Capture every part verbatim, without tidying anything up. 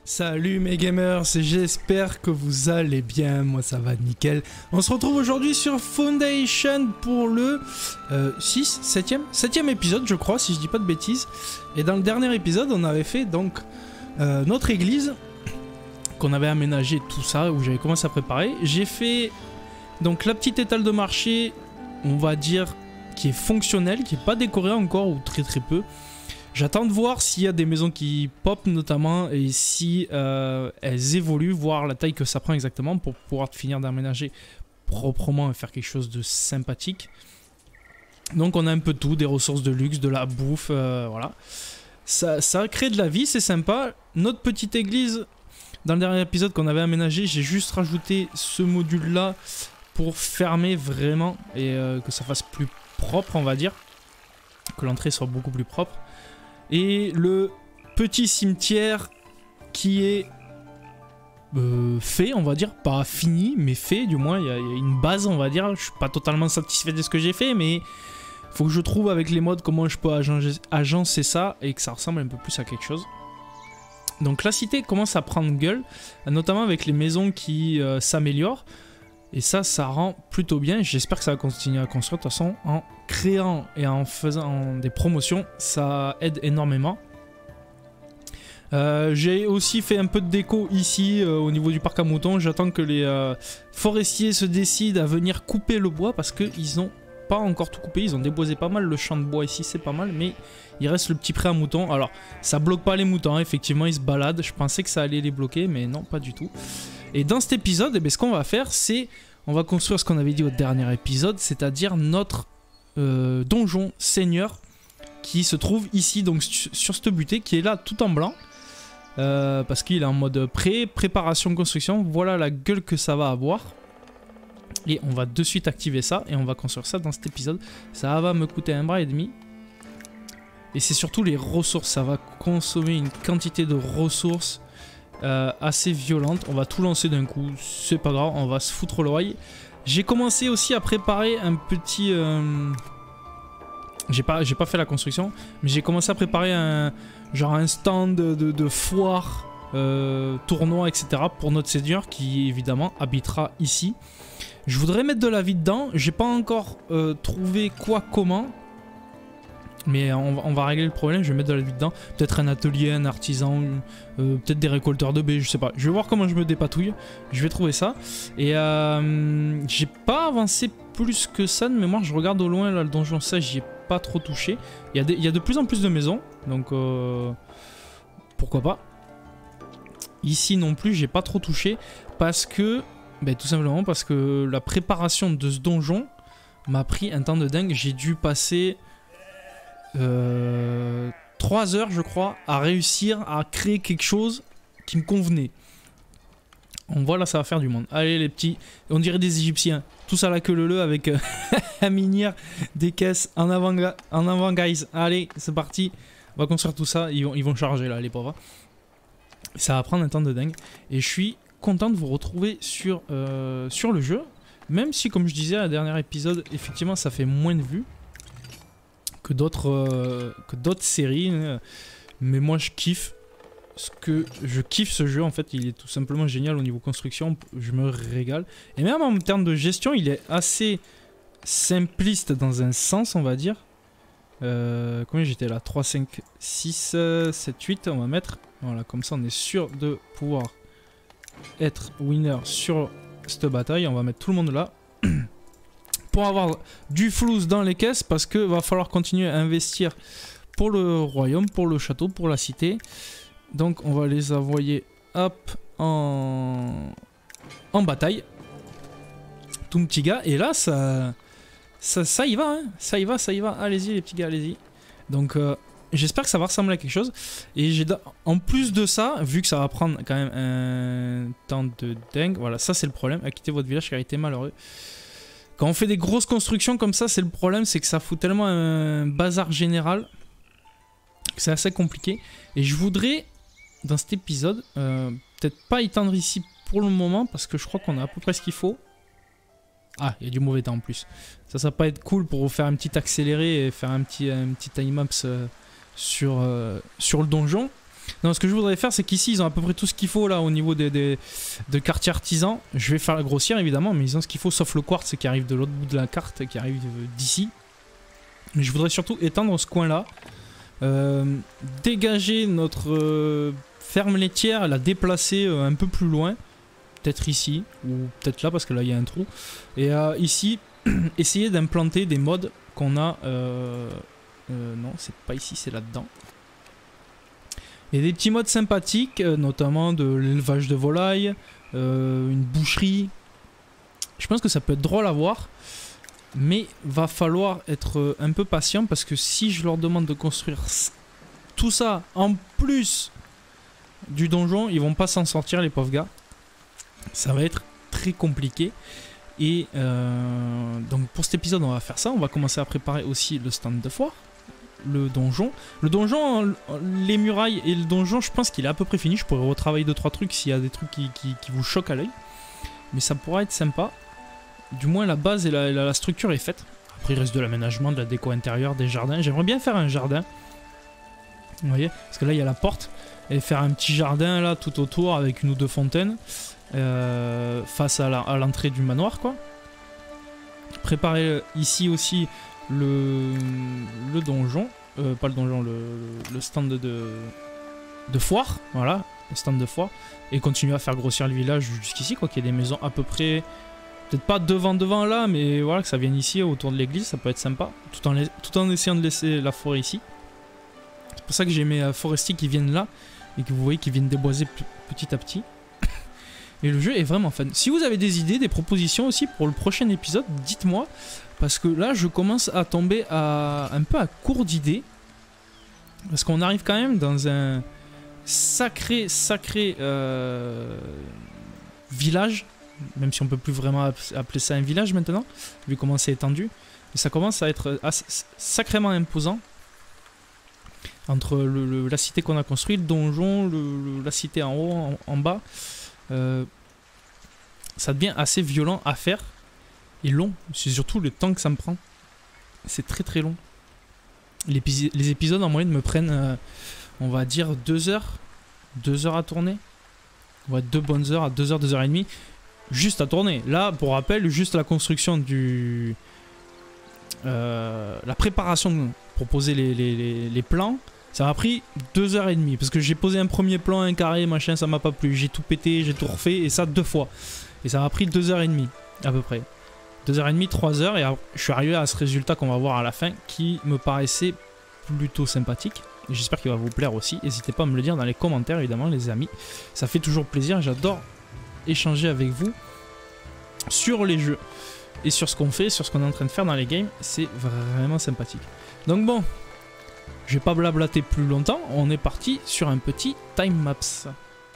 Salut mes gamers, j'espère que vous allez bien, moi ça va nickel. On se retrouve aujourd'hui sur Foundation pour le euh, six, septième, septième épisode je crois, si je dis pas de bêtises. Et dans le dernier épisode on avait fait donc euh, notre église, qu'on avait aménagé tout ça, où j'avais commencé à préparer. J'ai fait donc la petite étale de marché, on va dire, qui est fonctionnelle, qui n'est pas décorée encore, ou très très peu. J'attends de voir s'il y a des maisons qui pop notamment et si euh, elles évoluent, voir la taille que ça prend exactement pour pouvoir finir d'aménager proprement et faire quelque chose de sympathique. Donc on a un peu tout, des ressources de luxe, de la bouffe, euh, voilà. Ça, ça crée de la vie, c'est sympa. Notre petite église, dans le dernier épisode qu'on avait aménagé, j'ai juste rajouté ce module là pour fermer vraiment et euh, que ça fasse plus propre, on va dire. Que l'entrée soit beaucoup plus propre. Et le petit cimetière qui est euh, fait, on va dire, pas fini, mais fait, du moins, il y, y a une base, on va dire. Je suis pas totalement satisfait de ce que j'ai fait, mais faut que je trouve avec les modes comment je peux agencer, agencer ça et que ça ressemble un peu plus à quelque chose. Donc la cité commence à prendre gueule, notamment avec les maisons qui euh, s'améliorent. Et ça, ça rend plutôt bien. J'espère que ça va continuer à construire. De toute façon, en créant et en faisant des promotions, ça aide énormément. Euh, J'ai aussi fait un peu de déco ici, euh, au niveau du parc à moutons. J'attends que les euh, forestiers se décident à venir couper le bois parce qu'ils n'ont pas encore tout coupé. Ils ont déboisé pas mal le champ de bois ici, c'est pas mal. Mais il reste le petit pré à moutons. Alors, ça bloque pas les moutons. Hein. Effectivement, ils se baladent. Je pensais que ça allait les bloquer, mais non, pas du tout. Et dans cet épisode, eh bien, ce qu'on va faire, c'est on va construire ce qu'on avait dit au dernier épisode, c'est-à-dire notre euh, donjon seigneur qui se trouve ici, donc sur cette butée, qui est là tout en blanc, euh, parce qu'il est en mode pré, préparation, construction. Voilà la gueule que ça va avoir. Et on va de suite activer ça, et on va construire ça dans cet épisode. Ça va me coûter un bras et demi. Et c'est surtout les ressources, ça va consommer une quantité de ressources Euh, assez violente. On va tout lancer d'un coup, c'est pas grave, on va se foutre l'oreille. J'ai commencé aussi à préparer un petit euh... j'ai pas, j'ai pas fait la construction, mais j'ai commencé à préparer un genre un stand de, de, de foire, euh, tournoi, etc pour notre seigneur qui évidemment habitera ici. Je voudrais mettre de la vie dedans, j'ai pas encore euh, trouvé quoi, comment, mais on va, on va régler le problème. Je vais mettre de la vie dedans. Peut-être un atelier, un artisan, euh, peut-être des récolteurs de baies, je sais pas. Je vais voir comment je me dépatouille. Je vais trouver ça. Et euh, j'ai pas avancé plus que ça de mémoire. Je regarde au loin là, le donjon, ça j'y ai pas trop touché. Il y a, des, il y a de plus en plus de maisons. Donc euh, pourquoi pas. Ici non plus, j'ai pas trop touché. Parce que, ben, tout simplement parce que la préparation de ce donjon m'a pris un temps de dingue. J'ai dû passer Euh, trois heures je crois à réussir à créer quelque chose qui me convenait. On voit là, ça va faire du monde. Allez les petits, on dirait des Égyptiens, tous à la queue leu avec euh, un minière, des caisses en avant, en avant guys. Allez c'est parti, on va construire tout ça. Ils vont, ils vont charger là les pauvres. Ça va prendre un temps de dingue et je suis content de vous retrouver sur, euh, sur le jeu, même si comme je disais à la dernière épisode, effectivement ça fait moins de vues que d'autres euh, que d'autres séries, mais moi je kiffe ce que je kiffe ce jeu en fait. Il est tout simplement génial au niveau construction, je me régale, et même en termes de gestion il est assez simpliste dans un sens, on va dire. Euh, combien j'étais là, trois, cinq, six, sept, huit, on va mettre, voilà, comme ça on est sûr de pouvoir être winner sur cette bataille. On va mettre tout le monde là pour avoir du flouze dans les caisses, parce que va falloir continuer à investir pour le royaume, pour le château, pour la cité. Donc on va les envoyer hop en, en bataille. Tout petit gars, et là ça, ça, ça y va, hein. ça y va, ça y va, allez-y les petits gars, allez-y. Donc euh, j'espère que ça va ressembler à quelque chose. Et j'ai en plus de ça, vu que ça va prendre quand même un temps de dingue, voilà, ça c'est le problème, à quitter votre village car il était malheureux. Quand on fait des grosses constructions comme ça, c'est le problème, c'est que ça fout tellement un bazar général que c'est assez compliqué. Et je voudrais, dans cet épisode, euh, peut-être pas étendre ici pour le moment, parce que je crois qu'on a à peu près ce qu'il faut. Ah, il y a du mauvais temps en plus. Ça, ça va pas être cool pour vous faire un petit accéléré et faire un petit, un petit time-lapse euh, sur, euh, sur le donjon. Non, ce que je voudrais faire, c'est qu'ici, ils ont à peu près tout ce qu'il faut là au niveau des, des de quartier artisan. Je vais faire grossir évidemment, mais ils ont ce qu'il faut, sauf le quartz qui arrive de l'autre bout de la carte, qui arrive d'ici. Mais je voudrais surtout étendre ce coin-là, euh, dégager notre euh, ferme laitière, la déplacer euh, un peu plus loin, peut-être ici ou peut-être là parce que là il y a un trou. Et euh, ici, essayer d'implanter des mods qu'on a. Euh, euh, non, c'est pas ici, c'est là-dedans. Il y a des petits modes sympathiques, euh, notamment de l'élevage de volailles, euh, une boucherie. Je pense que ça peut être drôle à voir, mais va falloir être un peu patient parce que si je leur demande de construire tout ça en plus du donjon, ils vont pas s'en sortir les pauvres gars. Ça va être très compliqué. Et euh, donc pour cet épisode on va faire ça, on va commencer à préparer aussi le stand de foire. Le donjon. Le donjon, les murailles et le donjon, je pense qu'il est à peu près fini. Je pourrais retravailler deux trois trucs s'il y a des trucs qui, qui, qui vous choquent à l'œil. Mais ça pourra être sympa. Du moins la base et la, la, la structure est faite. Après il reste de l'aménagement, de la déco intérieure, des jardins. J'aimerais bien faire un jardin. Vous voyez, parce que là il y a la porte. Et faire un petit jardin là tout autour avec une ou deux fontaines. Euh, face à l'entrée du manoir quoi. Préparer ici aussi le, le donjon, euh, pas le donjon, le, le stand de, de foire, voilà, le stand de foire, et continuer à faire grossir le village jusqu'ici, quoi, qu'il y ait des maisons à peu près, peut-être pas devant devant là, mais voilà, que ça vienne ici autour de l'église, ça peut être sympa, tout en, tout en essayant de laisser la forêt ici. C'est pour ça que j'ai mes forestiers qui viennent là, et que vous voyez qu'ils viennent déboiser petit à petit. Et le jeu est vraiment fun. Si vous avez des idées, des propositions aussi pour le prochain épisode, dites-moi. Parce que là, je commence à tomber à, un peu à court d'idées. Parce qu'on arrive quand même dans un sacré, sacré euh, village. Même si on peut plus vraiment appeler ça un village maintenant, vu comment c'est étendu. Mais ça commence à être assez, sacrément imposant. Entre le, le, la cité qu'on a construite, le donjon, le, le, la cité en haut, en, en bas. Euh, ça devient assez violent à faire et long, c'est surtout le temps que ça me prend, c'est très très long. Les, les épisodes en moyenne me prennent euh, on va dire deux heures deux heures à tourner, ouais, deux bonnes heures à deux heures, deux heures et demie juste à tourner. Là pour rappel, juste la construction du euh, la préparation pour poser les, les, les, les plans, ça m'a pris deux heures et demie parce que j'ai posé un premier plan, un carré, machin, ça m'a pas plu. J'ai tout pété, j'ai tout refait et ça deux fois. Et ça m'a pris deux heures et demie à peu près. deux heures et demie, trois heures et je suis arrivé à ce résultat qu'on va voir à la fin qui me paraissait plutôt sympathique. J'espère qu'il va vous plaire aussi. N'hésitez pas à me le dire dans les commentaires évidemment les amis. Ça fait toujours plaisir, j'adore échanger avec vous sur les jeux et sur ce qu'on fait, sur ce qu'on est en train de faire dans les games. C'est vraiment sympathique. Donc bon. Je vais pas blablater plus longtemps, on est parti sur un petit time maps.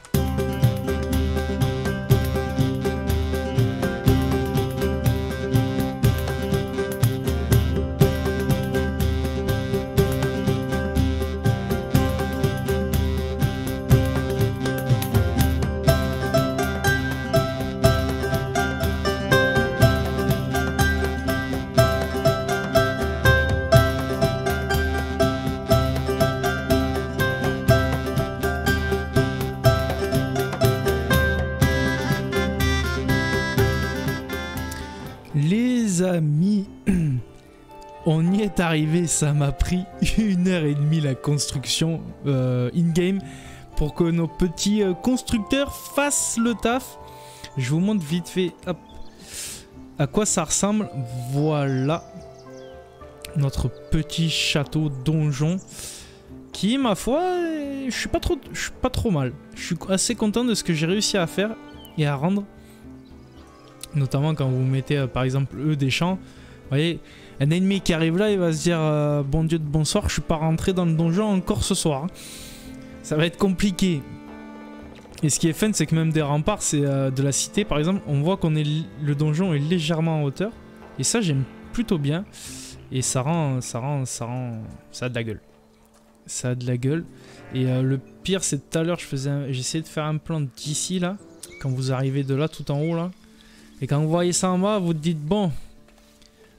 Les amis, on y est arrivé, ça m'a pris une heure et demie la construction euh, in-game pour que nos petits euh, constructeurs fassent le taf. Je vous montre vite fait hop, à quoi ça ressemble. Voilà notre petit château donjon qui, ma foi, je suis pas trop, je suis pas trop mal. Je suis assez content de ce que j'ai réussi à faire et à rendre. Notamment quand vous mettez euh, par exemple eux des champs. Vous voyez, un ennemi qui arrive là, il va se dire euh, bon Dieu de bonsoir, je suis pas rentré dans le donjon encore ce soir. Ça va être compliqué. Et ce qui est fun, c'est que même des remparts, c'est euh, de la cité par exemple, on voit qu'on est le donjon est légèrement en hauteur. Et ça j'aime plutôt bien. Et ça rend, ça rend, ça rend, ça a de la gueule. Ça a de la gueule. Et euh, le pire, c'est tout à l'heure, je faisais, j'ai essayé de faire un plan d'ici là, quand vous arrivez de là tout en haut là. Et quand vous voyez ça en bas, vous te dites bon,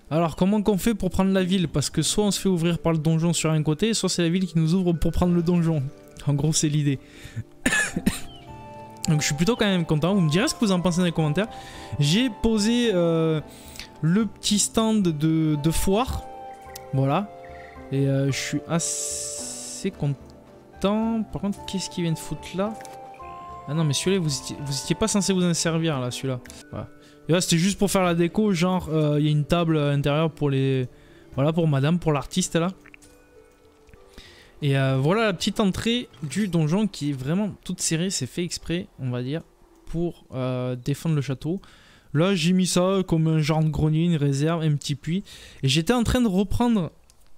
Alors comment qu'on fait pour prendre la ville? Parce que soit on se fait ouvrir par le donjon sur un côté, soit c'est la ville qui nous ouvre pour prendre le donjon. En gros c'est l'idée. Donc je suis plutôt quand même content. Vous me direz ce que vous en pensez dans les commentaires. J'ai posé euh, le petit stand de, de foire. Voilà. Et euh, je suis assez content. Par contre qu'est-ce qu'il vient de foutre là? Ah non mais celui-là vous étiez, vous étiez pas censé vous en servir là celui-là. Voilà. Et là c'était juste pour faire la déco, genre il euh, y a une table à l'intérieur pour les... Voilà pour madame, pour l'artiste là. Et euh, voilà la petite entrée du donjon qui est vraiment toute serrée, c'est fait exprès on va dire pour euh, défendre le château. Là j'ai mis ça comme un genre de grenier, une réserve, un petit puits. Et j'étais en train de reprendre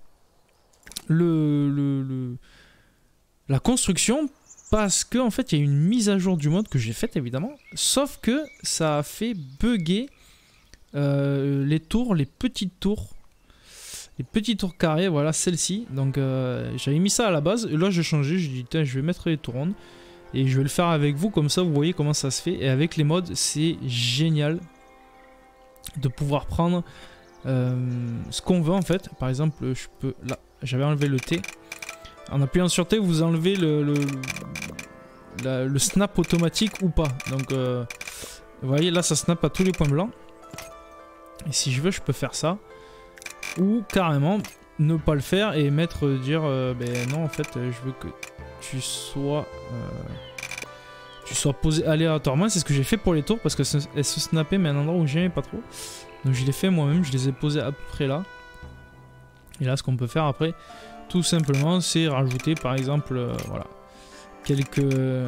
le, le, le la construction. Parce que en fait il y a une mise à jour du mode que j'ai faite évidemment. Sauf que ça a fait bugger euh, les tours, les petites tours. Les petits tours carrés, voilà celle-ci. Donc euh, j'avais mis ça à la base. Et là j'ai changé, j'ai dit tiens je vais mettre les tours rondes. Et je vais le faire avec vous, comme ça vous voyez comment ça se fait. Et avec les mods c'est génial de pouvoir prendre euh, ce qu'on veut en fait. Par exemple je peux, là j'avais enlevé le T. En appuyant sur T, vous enlevez le, le, la, le snap automatique ou pas. Donc, euh, vous voyez, là, ça snap à tous les points blancs. Et si je veux, je peux faire ça. Ou carrément, ne pas le faire et mettre, euh, dire, euh, ben non, en fait, euh, je veux que tu sois, euh, tu sois posé aléatoirement. C'est ce que j'ai fait pour les tours parce qu'elles se snappaient, mais à un endroit où j'aimais pas trop. Donc, je l'ai fait moi-même, je les ai posées à peu près là. Et là, ce qu'on peut faire après... Tout simplement, c'est rajouter par exemple, euh, voilà, quelques,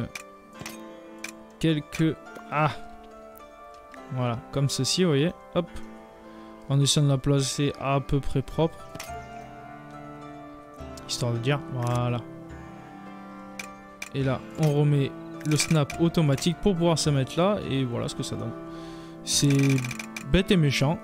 quelques, ah, voilà, comme ceci, vous voyez, hop, en essayant de la placer à peu près propre, histoire de dire, voilà, et là, on remet le snap automatique pour pouvoir se mettre là, et voilà ce que ça donne. C'est bête et méchant.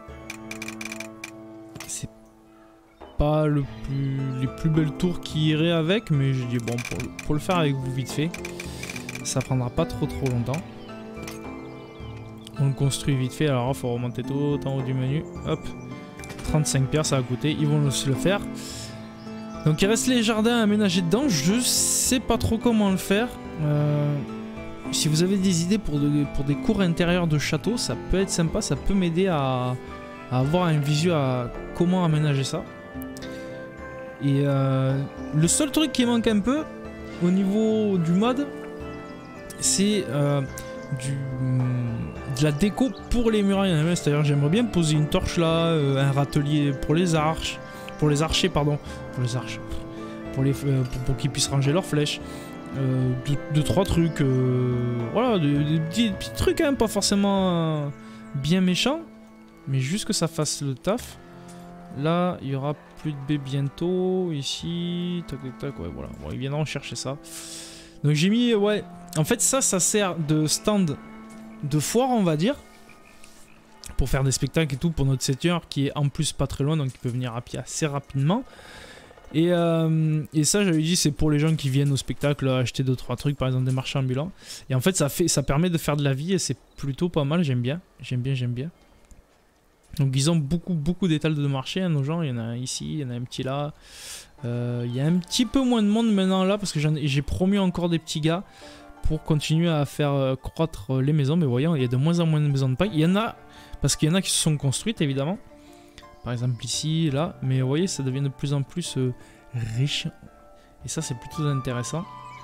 Pas le plus, les plus belles tours qui iraient avec, mais j'ai dit bon pour, pour le faire avec vous vite fait, ça prendra pas trop trop longtemps. On le construit vite fait, alors il faut remonter tout en haut du menu, hop, trente-cinq pierres ça va coûter, ils vont se le faire. Donc il reste les jardins à aménager dedans, je sais pas trop comment le faire. Euh, si vous avez des idées pour, de, pour des cours intérieurs de château, ça peut être sympa, ça peut m'aider à, à avoir un visu à comment aménager ça. Et euh, le seul truc qui manque un peu au niveau du mode, c'est euh, du, de la déco pour les murailles. C'est-à-dire j'aimerais bien poser une torche là, euh, un râtelier pour les arches, pour les archers pardon, pour les arches, pour les euh, pour, pour qu'ils puissent ranger leurs flèches. Euh, deux, deux trois trucs, euh, voilà, des, des, petits, des petits trucs hein, pas forcément euh, bien méchants, mais juste que ça fasse le taf. Là, il y aura plus de baies bientôt. Ici, tac tac tac, ouais, voilà. Bon, ils viendront chercher ça. Donc j'ai mis, ouais. En fait, ça, ça sert de stand de foire, on va dire. Pour faire des spectacles et tout, pour notre setter qui est en plus pas très loin, donc il peut venir à pied assez rapidement. Et, euh, et ça, j'avais dit, c'est pour les gens qui viennent au spectacle acheter deux trois trucs, par exemple des marchands ambulants. Et en fait, ça, fait, ça permet de faire de la vie et c'est plutôt pas mal. J'aime bien, j'aime bien, j'aime bien. Donc ils ont beaucoup beaucoup d'étals de marché, hein, nos gens, il y en a un ici, il y en a un petit là. Euh, il y a un petit peu moins de monde maintenant là parce que j'ai promu encore des petits gars pour continuer à faire euh, croître les maisons. Mais voyons, il y a de moins en moins de maisons de paille. Il y en a, parce qu'il y en a qui se sont construites évidemment. Par exemple ici, là. Mais vous voyez, ça devient de plus en plus euh, riche. Et ça c'est plutôt intéressant.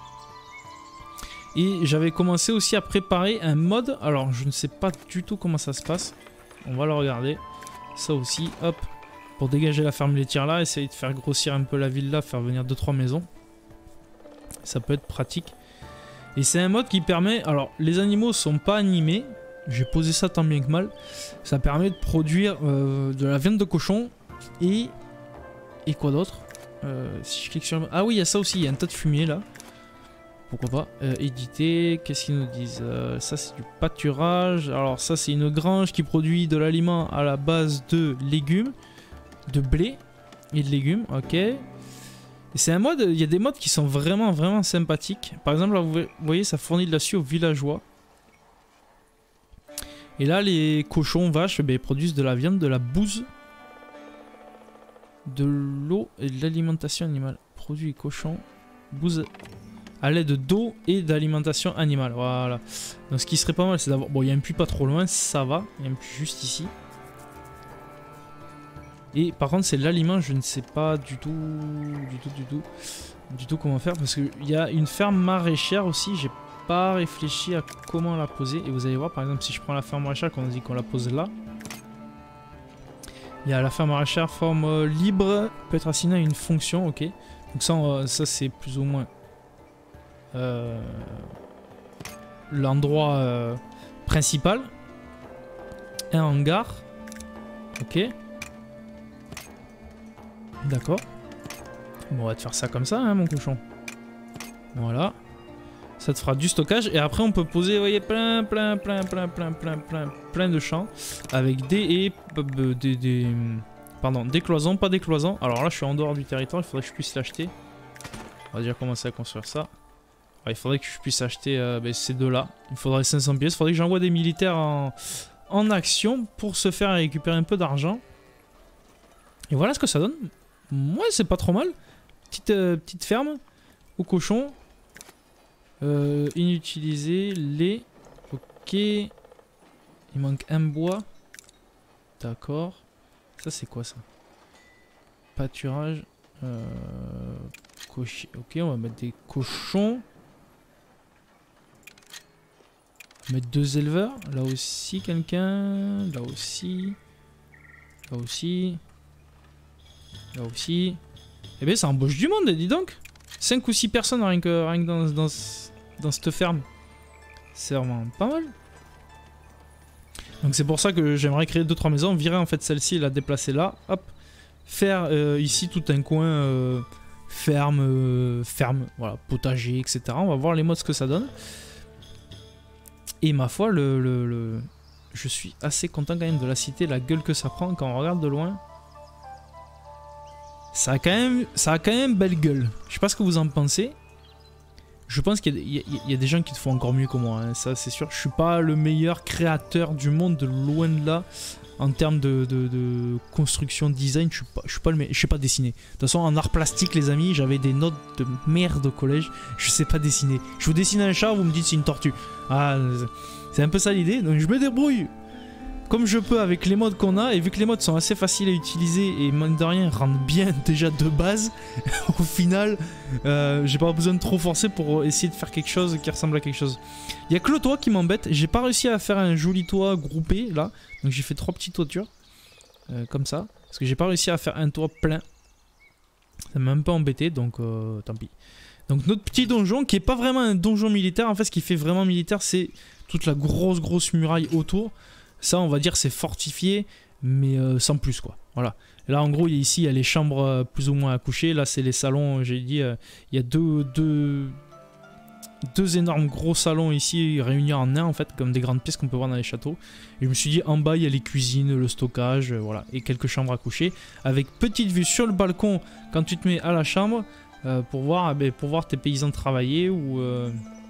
Et j'avais commencé aussi à préparer un mode. Alors je ne sais pas du tout comment ça se passe. On va le regarder. Ça aussi, hop. Pour dégager la ferme laitière là, essayer de faire grossir un peu la ville là, faire venir deux trois maisons. Ça peut être pratique. Et c'est un mode qui permet... Alors, les animaux sont pas animés. J'ai posé ça tant bien que mal. Ça permet de produire euh, de la viande de cochon. Et... Et quoi d'autre euh, Si je clique sur... Ah oui, il y a ça aussi. Il y a un tas de fumier là. Pourquoi pas. Euh, éditer, qu'est-ce qu'ils nous disent euh, ça c'est du pâturage. Alors ça c'est une grange qui produit de l'aliment à la base de légumes, de blé et de légumes, ok. Et c'est un mode, il y a des modes qui sont vraiment vraiment sympathiques. Par exemple là vous voyez ça fournit de la suie aux villageois. Et là les cochons, vaches, ben, ils produisent de la viande, de la bouse. de l'eau et de l'alimentation animale. Produits cochons, bouse à l'aide d'eau et d'alimentation animale. Voilà. Donc ce qui serait pas mal, c'est d'avoir... Bon, il y a un puits pas trop loin, ça va. Il y a un puits juste ici. Et par contre, c'est l'aliment, je ne sais pas du tout, du tout, du tout, du tout comment faire. Parce qu'il y a une ferme maraîchère aussi, j'ai pas réfléchi à comment la poser. Et vous allez voir, par exemple, si je prends la ferme maraîchère, qu'on a dit qu'on la pose là. Il y a la ferme maraîchère, forme libre, peut être assignée à une fonction, ok. Donc ça, euh, ça c'est plus ou moins euh, l'endroit euh, principal. Un hangar, ok. D'accord. Bon, on va te faire ça comme ça, hein, mon cochon. Voilà. Ça te fera du stockage. Et après, on peut poser, vous voyez, plein, plein, plein, plein, plein, plein, plein, plein de champs. Avec des et euh, des, des... Pardon, des cloisons, pas des cloisons. Alors là, je suis en dehors du territoire. Il faudrait que je puisse l'acheter. On va déjà commencer à construire ça. Alors, il faudrait que je puisse acheter euh, ben, ces deux-là. Il faudrait cinq cents pièces. Il faudrait que j'envoie des militaires en, en action pour se faire récupérer un peu d'argent. Et voilà ce que ça donne. Moi, c'est pas trop mal. Petite, euh, petite ferme aux cochons. Euh, inutilisé. Lait. Ok. Il manque un bois. D'accord. Ça, c'est quoi ça? Pâturage. Euh, cocher. Ok, on va mettre des cochons. On va mettre deux éleveurs. Là aussi, quelqu'un. Là aussi. Là aussi. Là aussi. Eh bien, ça embauche du monde, dis donc. cinq ou six personnes rien que, rien que dans, dans, dans cette ferme. C'est vraiment pas mal. Donc c'est pour ça que j'aimerais créer deux trois maisons. Virer en fait celle-ci et la déplacer là. Hop. Faire euh, ici tout un coin euh, ferme, euh, ferme, voilà, potager, et cetera. On va voir les modes ce que ça donne. Et ma foi, le, le, le... je suis assez content quand même de la cité, la gueule que ça prend quand on regarde de loin. Ça a quand même, ça a quand même belle gueule. Je sais pas ce que vous en pensez. Je pense qu'il y, y, y a des gens qui te font encore mieux que moi, hein, ça c'est sûr. Je suis pas le meilleur créateur du monde, de loin de là. En termes de, de, de construction, design, je suis pas, je suis pas le meilleur. Je sais pas dessiner. De toute façon, en art plastique, les amis, j'avais des notes de merde au collège. Je sais pas dessiner. Je vous dessine un chat, vous me dites c'est une tortue. Ah, c'est un peu ça l'idée. Donc je me débrouille comme je peux avec les modes qu'on a, et vu que les modes sont assez faciles à utiliser et mine de rien rendent bien déjà de base, au final euh, j'ai pas besoin de trop forcer pour essayer de faire quelque chose qui ressemble à quelque chose. Il y a que le toit qui m'embête, j'ai pas réussi à faire un joli toit groupé là, donc j'ai fait trois petites toitures euh, comme ça, parce que j'ai pas réussi à faire un toit plein. Ça m'a un peu embêté, donc euh, tant pis. Donc notre petit donjon qui est pas vraiment un donjon militaire, en fait ce qui fait vraiment militaire c'est toute la grosse grosse muraille autour. Ça, on va dire, c'est fortifié, mais euh, sans plus, quoi. Voilà. Et là, en gros, ici, il y a les chambres euh, plus ou moins à coucher. Là, c'est les salons, j'ai dit, euh, il y a deux, deux, deux énormes gros salons ici, réunis en un, en fait, comme des grandes pièces qu'on peut voir dans les châteaux. Et je me suis dit, en bas, il y a les cuisines, le stockage, euh, voilà, et quelques chambres à coucher. Avec petite vue sur le balcon, quand tu te mets à la chambre, euh, pour, voir, eh bien, pour voir tes paysans travailler, ou... Euh,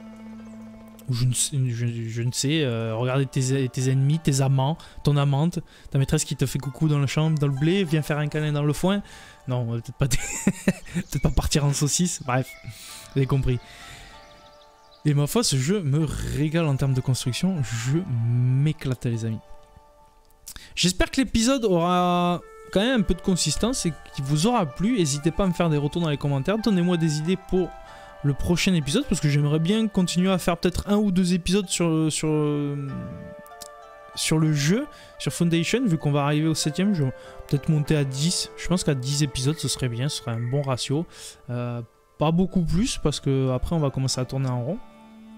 ou je ne sais, je, je ne sais euh, regarder tes, tes ennemis, tes amants, ton amante, ta maîtresse qui te fait coucou dans la chambre, dans le blé, viens faire un câlin dans le foin. Non, peut-être pas, peut-être pas partir en saucisse, bref, vous avez compris. Et ma foi, ce jeu me régale en termes de construction, je m'éclate les amis. J'espère que l'épisode aura quand même un peu de consistance et qu'il vous aura plu. N'hésitez pas à me faire des retours dans les commentaires, donnez-moi des idées pour le prochain épisode, parce que j'aimerais bien continuer à faire peut-être un ou deux épisodes sur, sur, sur le jeu, sur Foundation, vu qu'on va arriver au septième, je vais peut-être monter à dix. Je pense qu'à dix épisodes, ce serait bien, ce serait un bon ratio. Euh, pas beaucoup plus, parce que après on va commencer à tourner en rond.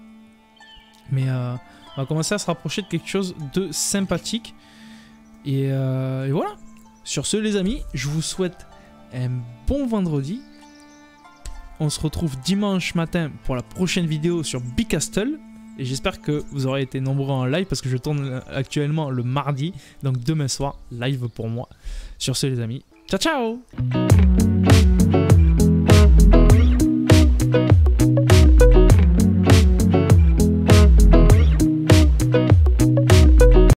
Mais euh, on va commencer à se rapprocher de quelque chose de sympathique. Et, euh, et voilà. Sur ce, les amis, je vous souhaite un bon vendredi. On se retrouve dimanche matin pour la prochaine vidéo sur Bicastle. Et j'espère que vous aurez été nombreux en live parce que je tourne actuellement le mardi. Donc demain soir, live pour moi. Sur ce les amis, ciao ciao!